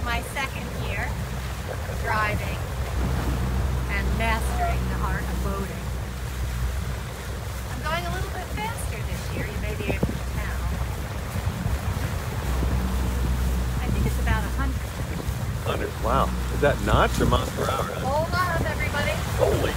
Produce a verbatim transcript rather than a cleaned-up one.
my second year driving and mastering the art of boating. I'm going a little bit faster this year, you may be able to tell. I think it's about a hundred. one hundred, wow. Is that knots or miles per hour? Hold on, everybody. Holy